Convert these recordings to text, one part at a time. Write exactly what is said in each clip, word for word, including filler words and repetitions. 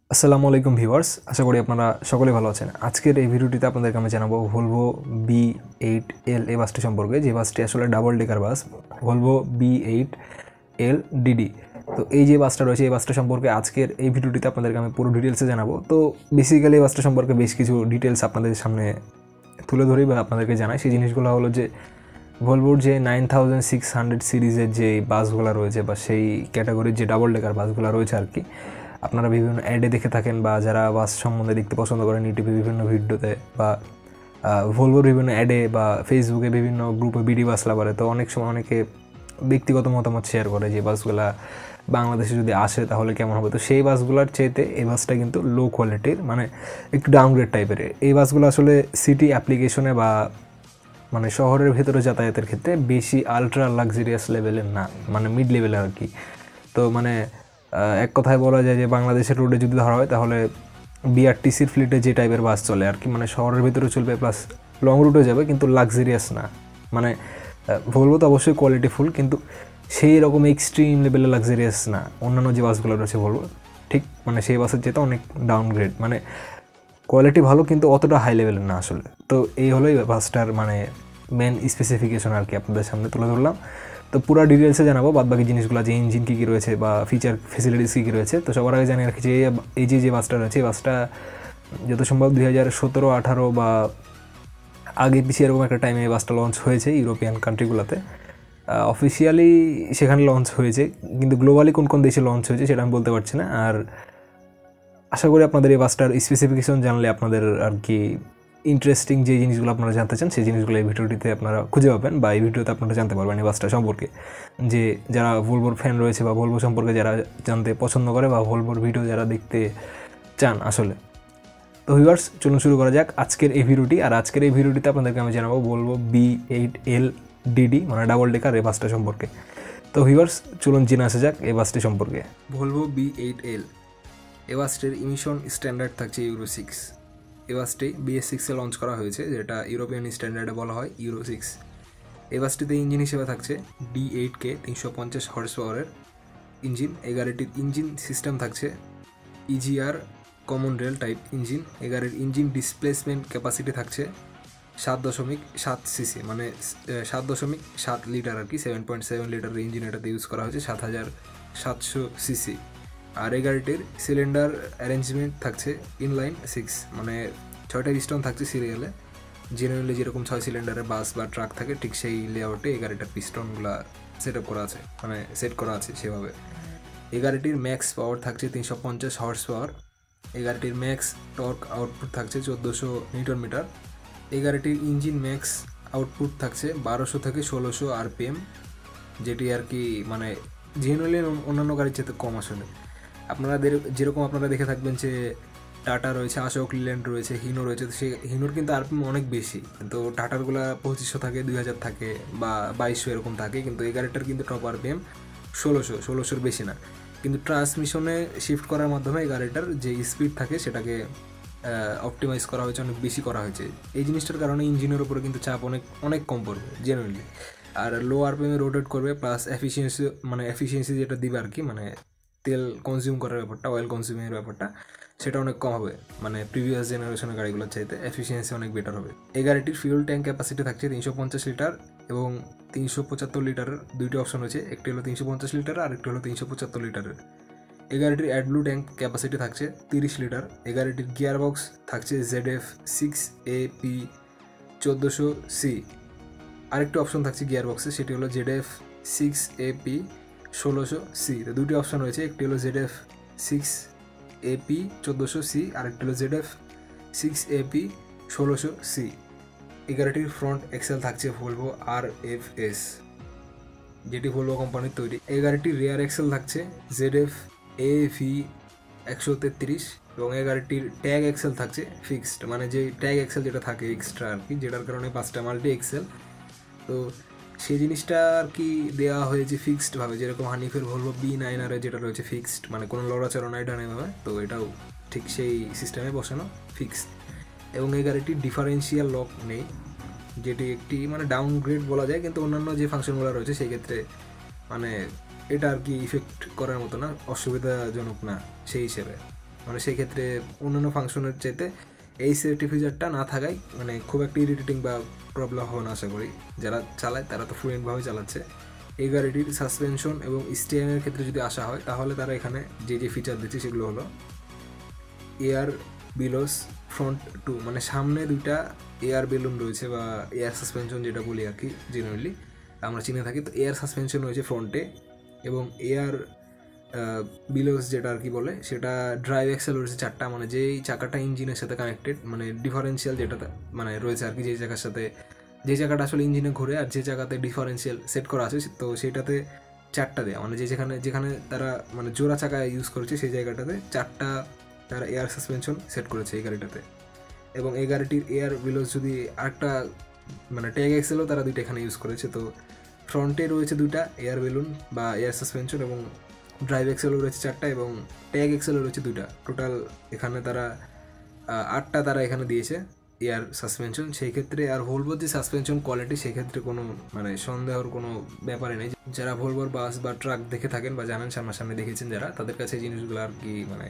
আসসালামু আলাইকুম ভিউয়ার্স, আশা করি আপনারা সকলে ভালো আছেন। আজকের এই ভিডিওটিতে আপনাদেরকে আমি জানাবো ভলভো বি এইট এল এই বাসটি সম্পর্কে, যে বাসটি আসলে double decker bus, Volvo B eight L DD. তো এই যে বাসটা রয়েছে, এই বাসটা সম্পর্কে আজকের এই ভিডিওটিতে আপনাদেরকে আমি পুরো ডিটেলসে জানাবো। তো বেসিক্যালি এই বাসটা সম্পর্কে বেশ কিছু ডিটেলস আপনাদের সামনে তুলে ধরি বা আপনাদেরকে জানাই। সেই জিনিসগুলো হলো যে ভলভোর যে নাইন থাউজেন্ড সিক্স হান্ড্রেড সিরিজের যে বাসগুলো রয়েছে বা সেই ক্যাটাগরির যে ডাবল ডেকার বাসগুলো রয়েছে আর কি, আপনারা বিভিন্ন অ্যাডে দেখে থাকেন বা যারা বাস সম্বন্ধে দেখতে পছন্দ করেন ইউটিউবে বিভিন্ন ভিডিওতে বা ভলভোর বিভিন্ন অ্যাডে বা ফেসবুকে বিভিন্ন গ্রুপে বিডি বাস লাভারে, তো অনেক সময় অনেকে ব্যক্তিগত মতামত শেয়ার করে যে বাসগুলা বাংলাদেশে যদি আসে তাহলে কেমন হবে। তো সেই বাসগুলোর চেয়েতে এই বাসটা কিন্তু লো কোয়ালিটির, মানে একটু ডাউনগ্রেড টাইপের। এই বাসগুলো আসলে সিটি অ্যাপ্লিকেশনে বা মানে শহরের ভেতরে যাতায়াতের ক্ষেত্রে বেশি আলট্রা লাক্সারিয়াস লেভেলের না, মানে মিড লেভেলের আর কি। তো মানে এক কথায় বলা যায় যে বাংলাদেশের রোডে যদি ধরা হয় তাহলে বিআরটিসির ফ্লিটে যে টাইপের বাস চলে আর কি, মানে শহরের ভিতরে চলবে প্লাস লং রুটে যাবে, কিন্তু লাক্সারিয়াস না। মানে ভলভো তো অবশ্যই কোয়ালিটিফুল, কিন্তু সেই রকম এক্সট্রিম লেভেলে লাক্সারিয়াস না। অন্যান্য যে বাসগুলো রয়েছে ভলভো, ঠিক মানে সেই বাসের যেটা অনেক ডাউনগ্রেড, মানে কোয়ালিটি ভালো কিন্তু অতটা হাই লেভেলের না আসলে। তো এই হলো এই বাসটার মানে মেন স্পেসিফিকেশন আর কি, আপনাদের সামনে তুলে ধরলাম। তো পুরো ডিটেলসে জানাবো বাদবাকি জিনিসগুলো, যে ইঞ্জিন কী কী রয়েছে বা ফিচার ফেসিলিটিস কী কী রয়েছে। তো সবার আগে জানি আর কি যে এই যে যে বাসটা রয়েছে, এই বাসটা যত সম্ভব দুই হাজার সতেরো আঠারো বা আগে পিছিয়ে এরকম একটা টাইমে এই বাসটা লঞ্চ হয়েছে ইউরোপিয়ান কান্ট্রিগুলোতে। অফিসিয়ালি সেখানে লঞ্চ হয়েছে, কিন্তু গ্লোবালি কোন কোন দেশে লঞ্চ হয়েছে সেটা আমি বলতে পারছি না। আর আশা করি আপনাদের এই বাসটার স্পেসিফিকেশন জানলে আপনাদের আর কি ইন্টারেস্টিং যে জিনিসগুলো আপনারা জানতে চান সেই জিনিসগুলো এই ভিডিওটিতে আপনারা খুঁজে পাবেন বা এই ভিডিওতে আপনারা জানতে পারবেন এই বাসটা সম্পর্কে। যে যারা ভলভোর ফ্যান রয়েছে বা ভলভো সম্পর্কে যারা জানতে পছন্দ করে বা ভলভোর ভিডিও যারা দেখতে চান আসলে। তো ভিউয়ার্স, চলুন শুরু করা যাক আজকের এই ভিডিওটি। আর আজকের এই ভিডিওটিতে আপনাদেরকে আমি জানাবো Volvo B eight L DD মানে ডাবল ডেকার এই বাসটা সম্পর্কে। তো ভিউয়ার্স, চলুন জেনে আসা যাক এই বাসটি সম্পর্কে। ভলভো বি এইট এল এই বাসটির ইমিশন স্ট্যান্ডার্ড থাকছে ইউরো সিক্স। এই বাসটি বিএস সিক্সে লঞ্চ করা হয়েছে, যেটা ইউরোপিয়ান স্ট্যান্ডার্ডে বলা হয় ইউরো সিক্স। এই বাসটিতে ইঞ্জিন হিসেবে থাকছে ডি এইট কে তিনশো পঞ্চাশ হর্স পাওয়ারের ইঞ্জিন। এই গাড়িটির ইঞ্জিন সিস্টেম থাকছে EGR common rail type engine. এই গাড়ির ইঞ্জিন ডিসপ্লেসমেন্ট ক্যাপাসিটি থাকছে সাত দশমিক সাত সিসি, মানে সাত দশমিক সাত লিটার আর কি, সেভেন পয়েন্ট সেভেন লিটারের ইঞ্জিন এটাতে ইউজ করা হয়েছে, সাত হাজার সাতশো সিসি। আর এই গাড়িটির সিলিন্ডার অ্যারেঞ্জমেন্ট থাকছে ইনলাইন সিক্স, মানে ছয়টা পিস্টন থাকছে সিরিয়ালে। জেনারেলি যেরকম ছয় সিলিন্ডারের বাস বা ট্রাক থাকে ঠিক সেই লেআউটে এই গাড়িটার পিস্টনগুলো সেট আপ করা আছে, মানে সেট করা আছে সেভাবে। এই গাড়িটির ম্যাক্স পাওয়ার থাকছে তিনশো পঞ্চাশ হর্স পাওয়ার। এই গাড়িটির ম্যাক্স টর্ক আউটপুট থাকছে চোদ্দোশো নিউটন মিটার। এই গাড়িটির ইঞ্জিন ম্যাক্স আউটপুট থাকছে বারোশো থেকে ষোলোশো আরপিএম, যেটি আর কি মানে জেনারেলি অন্যান্য গাড়ির চেয়ে কম আসলে। আপনাদের যেরকম আপনারা দেখে থাকবেন যে টাটা রয়েছে, অশোক লিল্যান্ড রয়েছে, হিনো রয়েছে, তো সেই হিনোর কিন্তু আরপিএম অনেক বেশি, কিন্তু টাটারগুলো পঁচিশশো থাকে, দুই হাজার থাকে বা বাইশশো এরকম থাকে, কিন্তু এই গাড়িটার কিন্তু টপ আরপিএম ষোলোশো ষোলোশোর বেশি না। কিন্তু ট্রান্সমিশনে শিফট করার মাধ্যমে এই গাড়িটার যে স্পিড থাকে সেটাকে অপটিমাইজ করা হয়েছে, অনেক বেশি করা হয়েছে। এই জিনিসটার কারণে ইঞ্জিনের উপরে কিন্তু চাপ অনেক অনেক কম পড়বে জেনারেলি, আর লো আরপিএমে রোটেট করবে, প্লাস এফিসিয়েন্সি মানে এফিসিয়েন্সি যেটা দিবে আর কি, মানে তেল কনজিউম করার ব্যাপারটা, অয়েল কনজিউমিংয়ের ব্যাপারটা সেটা অনেক কম হবে, মানে প্রিভিয়াস জেনারেশনের গাড়িগুলোর চাইতে এফিসিয়েন্সি অনেক বেটার হবে। এই গাড়িটির ফিউল ট্যাঙ্ক ক্যাপাসিটি থাকছে তিনশো পঞ্চাশ লিটার এবং তিনশো পঁচাত্তর লিটারের দুইটি অপশন হচ্ছে, একটি হলো তিনশো পঞ্চাশ লিটার আর একটি হলো তিনশো পঁচাত্তর লিটারের। এই গাড়িটির অ্যাডব্লু ট্যাঙ্ক ক্যাপাসিটি থাকছে তিরিশ লিটার। এই গাড়িটির গিয়ার বক্স থাকছে Z F six A P চোদ্দোশো সি। আরেকটি অপশন থাকছে গিয়ার বক্সে, সেটি হলো Z F six A P ষোলোশো সি। তো দুটি অপশন রয়েছে, একটি হলো জেড এফ সিক্স এপি চোদ্দোশো সি আর একটি হলো জেড এফ সিক্স এপি ষোলোশো সি। এই গাড়িটির ফ্রন্ট এক্সেল থাকছে ভলভো আর এফ এস, যেটি ভলভো কোম্পানির তৈরি। এই গাড়িটির রেয়ার এক্সেল থাকছে জেড এফ এ ভি একশো তেত্রিশ এবং এই গাড়িটির ট্যাগ এক্সেল থাকছে ফিক্সড, মানে যে ট্যাগ এক্সেল যেটা থাকে এক্সট্রা আর কি, যেটার কারণে পাঁচটা মাল্টি এক্সেল। তো সেই জিনিসটা আর কি দেওয়া হয়েছে ফিক্সডভাবে, যেরকম হানিফের ভলভো বি নাইন আরে যেটা রয়েছে ফিক্সড, মানে কোনো লড়াচড়া নাই ডানেভাবে, তো এটাও ঠিক সেই সিস্টেমে বসানো ফিক্সড। এবং এই গাড়িটির ডিফারেন্সিয়াল লক নেই, যেটি একটি মানে ডাউনগ্রেড বলা যায়, কিন্তু অন্যান্য যে ফাংশনগুলো রয়েছে সেই ক্ষেত্রে মানে এটা আর কি ইফেক্ট করার মতো না, অসুবিধাজনক না সেই হিসেবে। মানে সেই ক্ষেত্রে অন্যান্য ফাংশনের চাইতে এই সেফটি ফিচারটা না থাকায় মানে খুব একটা ইরিটেটিং বা প্রবলেম হবে না আশা করি। যারা চালায় তারা তো ফ্লুয়েন্টভাবে চালাচ্ছে। এই গাড়িটির সাসপেনশন এবং স্টিয়ারিংয়ের ক্ষেত্রে যদি আসা হয় তাহলে তারা এখানে যে যে ফিচার দিচ্ছে সেগুলো হলো এয়ার বিলোস ফ্রন্ট টু, মানে সামনে দুইটা এয়ার বেলুন রয়েছে বা এয়ার সাসপেনশন যেটা বলি আর কি জেনারেলি আমরা চিনে থাকি। তো এয়ার সাসপেনশন রয়েছে ফ্রন্টে এবং এয়ার বিলোস যেটা আর কি বলে সেটা ড্রাইভ এক্সেল রয়েছে চারটা, মানে যেই চাকাটা ইঞ্জিনের সাথে কানেক্টেড, মানে ডিফারেন্সিয়াল যেটা মানে রয়েছে আর কি, যেই চাকার সাথে যে জায়গাটা আসলে ইঞ্জিনে ঘুরে আর যে জায়গাতে ডিফারেন্সিয়াল সেট করা আছে তো সেটাতে চারটা দেওয়া, মানে যে যেখানে যেখানে তারা মানে জোড়া চাকা ইউজ করেছে সেই জায়গাটাতে চারটা তারা এয়ার সাসপেনশন সেট করেছে এই গাড়িটাতে। এবং এই গাড়িটির এয়ার বিলোস যদি আরেকটা মানে ট্যাগ এক্সেলও তারা দুইটা এখানে ইউজ করেছে। তো ফ্রন্টে রয়েছে দুইটা এয়ার বেলুন বা এয়ার সাসপেনশন এবং ড্রাইভ এক্সেলও রয়েছে চারটা এবং ট্যাগ এক্সেলও রয়েছে দুইটা, টোটাল এখানে তারা আটটা তারা এখানে দিয়েছে এয়ার সাসপেনশন। সেই ক্ষেত্রে আর ভলভোর যে সাসপেনশন কোয়ালিটি সেক্ষেত্রে কোনো মানে সন্দেহর কোনো ব্যাপারে নেই। যারা ভলভোর বাস বা ট্রাক দেখে থাকেন বা জানেন সামনাসামনি দেখেছেন যারা, তাদের কাছে জিনিসগুলো আর কি মানে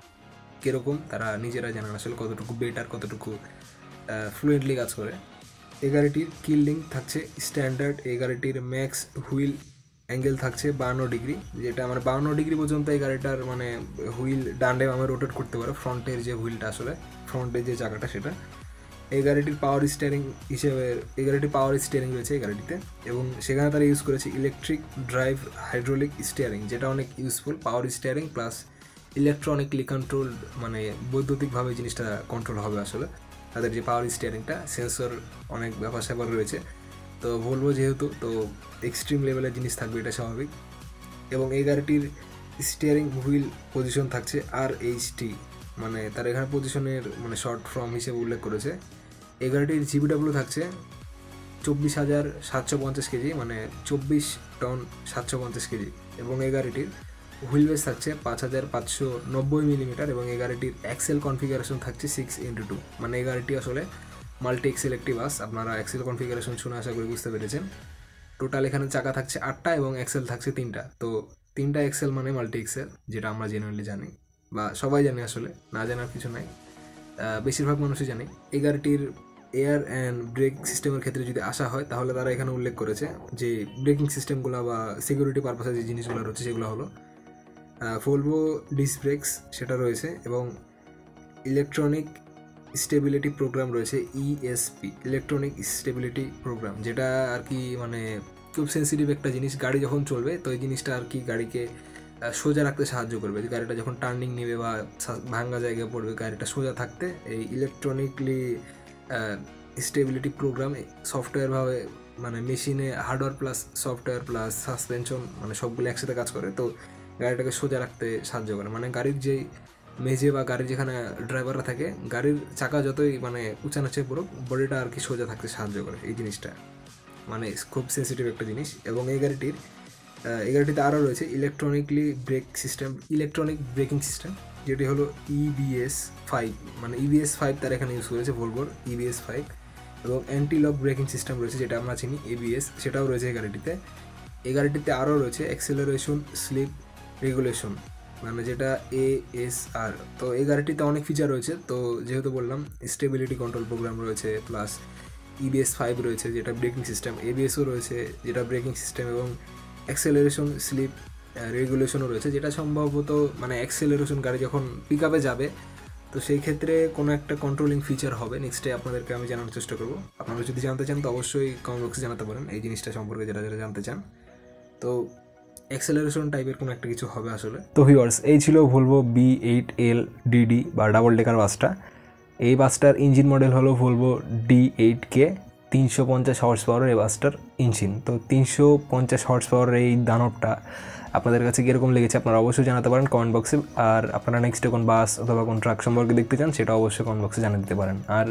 কীরকম তারা নিজেরা জানেন আসলে কতটুকু বেটার কতটুকু ফ্লুয়েন্টলি কাজ করে। এই গাড়িটির কিল লিঙ্ক থাকছে স্ট্যান্ডার্ড। এই গাড়িটির ম্যাক্স হুইল অ্যাঙ্গেল থাকছে বান্ন ডিগ্রি, যেটা মানে বান্ন ডিগ্রি পর্যন্ত এই গাড়িটার মানে হুইল ডান্ডে আমি রোটেট করতে পারে, ফ্রন্টের যে হুইলটা আসলে ফ্রন্টের যে চাকাটা সেটা। এই গাড়িটির পাওয়ার স্টিয়ারিং হিসেবে এই গাড়িটির পাওয়ার স্টিয়ারিং রয়েছে এই গাড়িটিতে এবং সেখানে তারা ইউজ করেছে ইলেকট্রিক ড্রাইভ হাইড্রোলিক স্টিয়ারিং, যেটা অনেক useful. Power steering plus electronically control, মানে বৈদ্যুতিকভাবে জিনিসটা কন্ট্রোল হবে আসলে তাদের যে পাওয়ার স্টিয়ারিংটা, সেন্সর অনেক ব্যাপার স্যাপার রয়েছে। তো ভলভো যেহেতু তো এক্সট্রিম লেভেলের জিনিস থাকবে এটা স্বাভাবিক। এবং এই গাড়িটির স্টিয়ারিং হুইল পজিশন থাকছে আর এইচ টি, মানে তার এখানে পজিশনের মানে শর্ট ফর্ম হিসেবে উল্লেখ করেছে। এই গাড়িটির জিবিডাব্লিউ থাকছে চব্বিশ হাজার সাতশো পঞ্চাশ কেজি, মানে চব্বিশ টন সাতশো পঞ্চাশ কেজি। এবং এই গাড়িটির হুইল বেস থাকছে পাঁচ হাজার পাঁচশো নব্বই মিলিমিটার এবং এই গাড়িটির এক্সেল কনফিগারেশন থাকছে সিক্স ইন্টু টু, মানে এই গাড়িটি আসলে মাল্টি এক্সেল একটি বাস। আপনারা এক্সেল কনফিগারেশন শুনে আশা করি বুঝতে পেরেছেন। টোটাল এখানে চাকা থাকছে আটটা এবং এক্সেল থাকছে তিনটা। তো তিনটা এক্সেল মানে মাল্টি এক্সেল, যেটা আমরা জেনারেলি জানি বা সবাই জানে, আসলে না জানার কিছু নাই, বেশিরভাগ মানুষই জানে। এই গাড়িটির এয়ার অ্যান্ড ব্রেক সিস্টেমের ক্ষেত্রে যদি আসা হয় তাহলে তারা এখানে উল্লেখ করেছে যে ব্রেকিং সিস্টেমগুলো বা সিকিউরিটি পারপাসে যে জিনিসগুলো রয়েছে সেগুলো হলো ভলভো ডিস্ক ব্রেকস সেটা রয়েছে এবং ইলেকট্রনিক স্টেবিলিটি প্রোগ্রাম রয়েছে ইএসপি, ইলেকট্রনিক স্টেবিলিটি প্রোগ্রাম, যেটা আর কি মানে খুব সেন্সিটিভ একটা জিনিস। গাড়ি যখন চলবে তো এই জিনিসটা আর কি গাড়িকে সোজা রাখতে সাহায্য করবে। গাড়িটা যখন টার্নিং নেবে বা ভাঙ্গা জায়গায় পড়বে গাড়িটা সোজা থাকতে এই ইলেকট্রনিকলি স্টেবিলিটি প্রোগ্রাম সফটওয়্যারভাবে মানে মেশিনে hardware plus software plus suspension মানে সবগুলো একসাথে কাজ করে, তো গাড়িটাকে সোজা রাখতে সাহায্য করে। মানে গাড়ির যেই মেঝে বা গাড়ির যেখানে ড্রাইভাররা থাকে গাড়ির চাকা যতই মানে উঁচা নাচে পুরো বডিটা আর কি সোজা থাকতে সাহায্য করে এই জিনিসটা, মানে খুব সেন্সিটিভ একটা জিনিস। এবং এই গাড়িটির এই গাড়িটিতে আরও রয়েছে electronically brake system, electronic braking system, যেটি হলো ইবিএস ফাইভ, মানে ইবিএস ফাইভ তার এখানে ইউজ করেছে ভলভোর ইবিএস ফাইভ। এবং অ্যান্টি লক ব্রেকিং সিস্টেম রয়েছে যেটা আমরা চিনি এবিএস, সেটাও রয়েছে এই গাড়িটিতে। এই গাড়িটিতে আরও রয়েছে অ্যাক্সেলারেশন স্লিপ রেগুলেশন, মানে যেটা এএসআর। তো এই গাড়িটিতে অনেক ফিচার রয়েছে, তো যেহেতু বললাম স্টেবিলিটি কন্ট্রোল প্রোগ্রাম রয়েছে প্লাস ইবিএস ফাইভ রয়েছে যেটা ব্রেকিং সিস্টেম, এবিএসও রয়েছে যেটা ব্রেকিং সিস্টেম এবং অ্যাক্সেলারেশন স্লিপ রেগুলেশনও রয়েছে, যেটা সম্ভবত মানে অ্যাক্সেলারেশন গাড়ি যখন পিক আপে যাবে তো সেই ক্ষেত্রে কোনো একটা কন্ট্রোলিং ফিচার হবে। নেক্সটে আপনাদেরকে আমি জানানোর চেষ্টা করবো। আপনারা যদি জানতে চান তো অবশ্যই কমেন্ট বক্সে জানাতে পারেন এই জিনিসটা সম্পর্কে যারা যারা জানতে চান। তো অ্যাক্সেলারেশন টাইপের কোনো একটা কিছু হবে আসলে। তো ভিউয়ার্স, এই ছিল Volvo B eight L DD বা ডাবল ডেকার বাসটা। এই বাসটার ইঞ্জিন মডেল হলো ভলভো ডি এইট কে, তিনশো পঞ্চাশ হর্স পাওয়ারের এই বাসটার ইঞ্জিন। তো তিনশো পঞ্চাশ হর্স পাওয়ারের এই দানবটা আপনাদের কাছে কীরকম লেগেছে আপনারা অবশ্যই জানাতে পারেন কমেন্ট বক্সে। আর আপনারা নেক্সটে কোন বাস অথবা কোন ট্রাক সম্পর্কে দেখতে চান সেটা অবশ্যই কমেন্ট বক্সে জানিয়ে দিতে পারেন। আর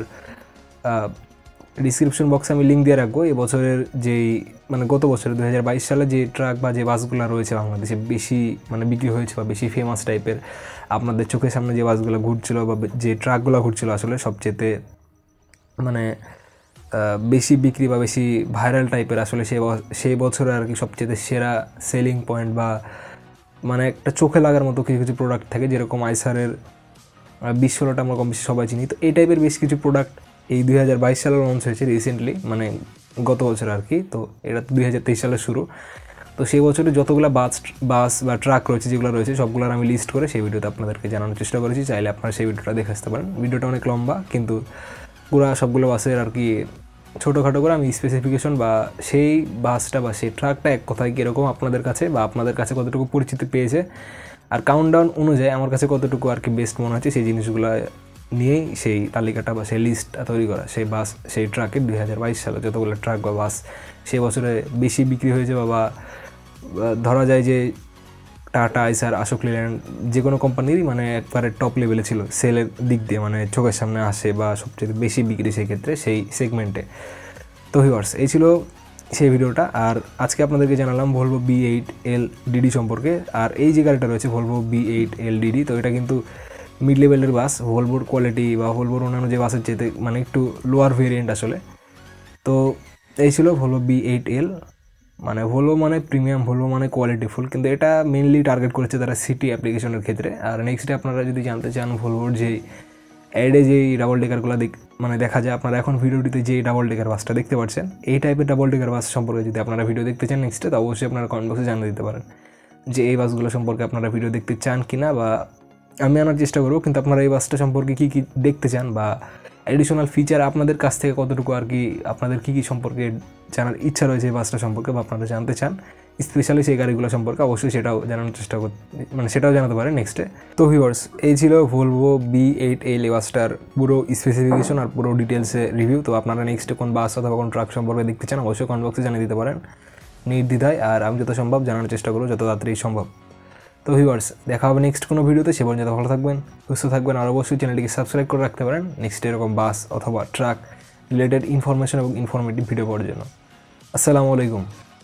ডিসক্রিপশন বক্সে আমি লিঙ্ক দিয়ে রাখবো এই বছরের যেই মানে গত বছরের দু হাজার বাইশ সালে যে ট্রাক বা যে বাসগুলো রয়েছে বাংলাদেশে বেশি মানে বিক্রি হয়েছে বা বেশি ফেমাস টাইপের, আপনাদের চোখের সামনে যে বাসগুলো ঘুরছিল বা যে ট্রাকগুলো ঘুরছিল আসলে সবচেয়েতে মানে বেশি বিক্রি বা বেশি ভাইরাল টাইপের আসলে সেই সেই বছরে আর কি সবচেয়ে সেরা সেলিং পয়েন্ট বা মানে একটা চোখে লাগার মতো কিছু কিছু প্রোডাক্ট থাকে, যেরকম আইসারের বিশ ষোলোটা আমরা কম বেশি সবাই চিনি। তো এই টাইপের বেশ কিছু প্রোডাক্ট এই দুই হাজার বাইশ সালে লঞ্চ হয়েছে রিসেন্টলি, মানে গত বছর আর কি। তো এটা দুই হাজার তেইশ সালের শুরু। তো সেই বছরে যতগুলো বাস বাস বা ট্রাক রয়েছে যেগুলো রয়েছে সবগুলোর আমি লিস্ট করে সেই ভিডিওতে আপনাদেরকে জানানোর চেষ্টা করেছি। চাইলে আপনারা সেই ভিডিওটা দেখে আসতে পারেন। ভিডিওটা অনেক লম্বা, কিন্তু পুরো সবগুলো বাসের আর কি ছোটোখাটো করে আমি স্পেসিফিকেশন বা সেই বাসটা বা সেই ট্রাকটা এক কথায় কীরকম আপনাদের কাছে বা আপনাদের কাছে কতটুকু পরিচিতি পেয়েছে আর কাউন্টডাউন অনুযায়ী আমার কাছে কতটুকু আর কি বেস্ট মনে হচ্ছে সেই জিনিসগুলো নিয়েই সেই তালিকাটা বা সেই লিস্টটা তৈরি করা। সেই বাস সেই ট্রাকের দুই হাজার বাইশ সালে যতগুলো ট্রাক বা বাস সেই বছরে বেশি বিক্রি হয়েছে বা ধরা যায় যে টাটা, আইসার, অশোক লেল্যান্ড যে কোনো কোম্পানিরই মানে একবারে টপ লেভেলে ছিল সেলের দিক দিয়ে, মানে চোখের সামনে আসে বা সবচেয়ে বেশি বিক্রি সেই ক্ষেত্রে সেই সেগমেন্টে। তো ভিউয়ার্স, এই ছিল সেই ভিডিওটা। আর আজকে আপনাদেরকে জানালাম Volvo B eight L DD সম্পর্কে। আর এই যে গাড়িটা রয়েছে Volvo B eight L DD, তো এটা কিন্তু মিড লেভেলের বাস। ভলভোর কোয়ালিটি বা ভলভোর অন্যান্য যে বাসের চেয়ে মানে একটু লোয়ার ভেরিয়েন্ট আসলে। তো এই ছিল ভলভো বি এইট এল, মানে ভলভো মানে প্রিমিয়াম, ভলভো মানে কোয়ালিটিফুল, কিন্তু এটা মেনলি টার্গেট করেছে তারা সিটি অ্যাপ্লিকেশনের ক্ষেত্রে। আর নেক্সটে আপনারা যদি জানতে চান ভলভোর যে অ্যাডে যেই ডাবল ডেকারগুলো দেখ মানে দেখা যায়, আপনারা এখন ভিডিওটিতে যে ডাবল ডেকার বাসটা দেখতে পাচ্ছেন এই টাইপের ডাবল ডেকার বাস সম্পর্কে যদি আপনারা ভিডিও দেখতে চান নেক্সটে, তো অবশ্যই আপনারা কমেন্ট বক্সে জানিয়ে দিতে পারেন যে এই বাসগুলো সম্পর্কে আপনারা ভিডিও দেখতে চান কি না, বা আমি আনার চেষ্টা করবো। কিন্তু আপনারা এই বাসটা সম্পর্কে কী কী দেখতে চান বা অ্যাডিশনাল ফিচার আপনাদের কাছ থেকে কতটুকু আর কি আপনাদের কী কী সম্পর্কে জানার ইচ্ছা রয়েছে এই বাসটা সম্পর্কে বা আপনারা জানতে চান স্পেশালি সেই গাড়িগুলো সম্পর্কে, অবশ্যই সেটাও জানানোর চেষ্টা করতে মানে সেটাও জানাতে পারেন নেক্সটে। তো ভিউয়ার্স, এই ছিল ভলভো বি এইট এল এই বাসটার পুরো স্পেসিফিকেশন আর পুরো ডিটেলসে রিভিউ। তো আপনারা নেক্সটে কোন বাস অথবা কোন ট্রাক সম্পর্কে দেখতে চান অবশ্যই কমেন্ট বক্সে জানিয়ে দিতে পারেন নির্দ্বিধায়, আর আমি যত সম্ভব জানানোর চেষ্টা করবো যত তাড়াতাড়ি সম্ভব। তো ভিউয়ার্স, দেখা হবে নেক্সট কোনো ভিডিওতে। সে পর্যন্ত ভালো থাকবেন, সুস্থ থাকবেন, আর অবশ্যই চ্যানেলটিকে সাবস্ক্রাইব করে রাখতে পারেন নেক্সট এরকম বাস অথবা ট্রাক রিলেটেড ইনফরমেশন এবং ইনফরমেটিভ ভিডিও পাওয়ার জন্য। আসসালামু আলাইকুম।